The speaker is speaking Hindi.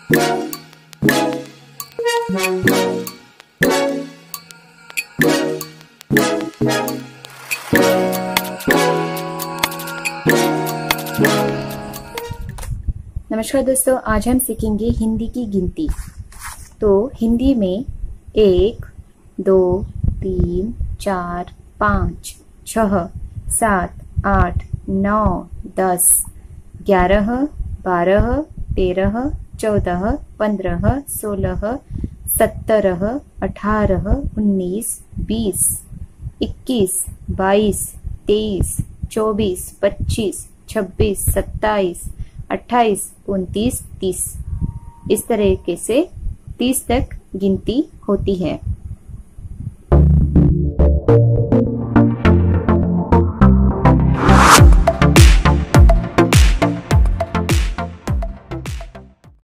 नमस्कार दोस्तों, आज हम सीखेंगे हिंदी की गिनती। तो हिंदी में 1, 2, 3, 4, 5, 6, 7, 8, 9, 10, 11, 12, 13, 14, 15, 16, 17, 18, 19, 20, 21, 22, 23, 24, 25, 26, 27, 28, 29, 30। इस तरीके से 30 तक गिनती होती है।